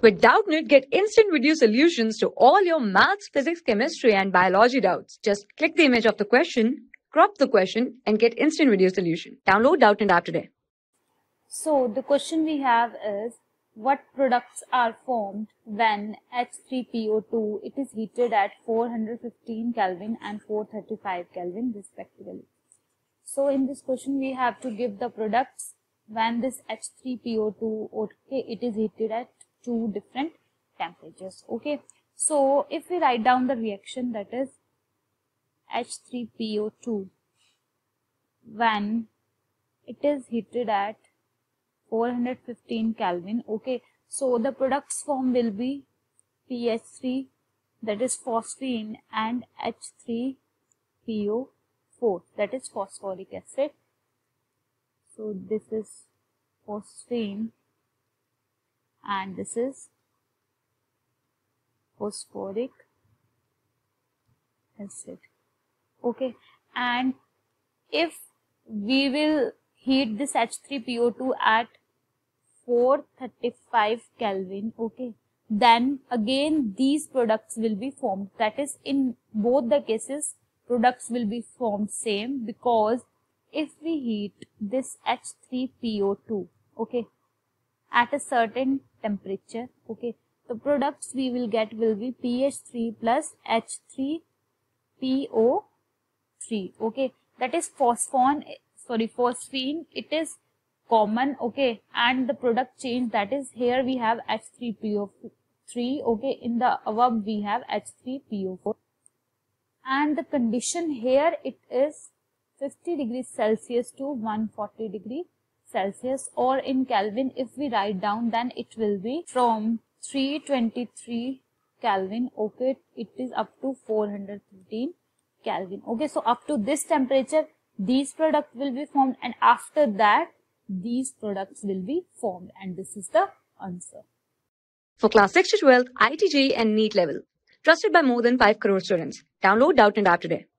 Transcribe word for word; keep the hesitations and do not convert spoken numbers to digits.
With Doubtnut, get instant video solutions to all your maths, physics, chemistry, and biology doubts. Just click the image of the question, crop the question, and get instant video solution. Download Doubtnut app today. So the question we have is, what products are formed when H three P O two it is heated at four hundred fifteen Kelvin and four hundred thirty-five Kelvin respectively? So in this question we have to give the products when this H three P O two, okay, it is heated at two different temperatures. Okay, so if we write down the reaction, that is H three P O two when it is heated at four hundred fifteen Kelvin, okay, so the products form will be P H three, that is phosphine, and H three P O four, that is phosphoric acid. So this is phosphine and this is phosphoric acid. Okay, and if we will heat this H three P O two at four hundred thirty-five Kelvin, okay, then again these products will be formed. That is, in both the cases products will be formed same, because if we heat this H three P O two, okay, at a certain temperature, okay, the products we will get will be P H three plus H three P O three, okay, that is phosphon, sorry, phosphine, it is common, okay, and the product change, that is here we have H three P O three, okay, in the above we have H three P O four, and the condition here it is fifty degrees Celsius to one hundred forty degrees Celsius, or in Kelvin if we write down, then it will be from three hundred twenty-three Kelvin, okay, it is up to four hundred fifteen Kelvin. Okay, so up to this temperature these products will be formed, and after that these products will be formed, and this is the answer. For class six to twelve, I I T J E E and NEET level. Trusted by more than five crore students. Download Doubtnut app today.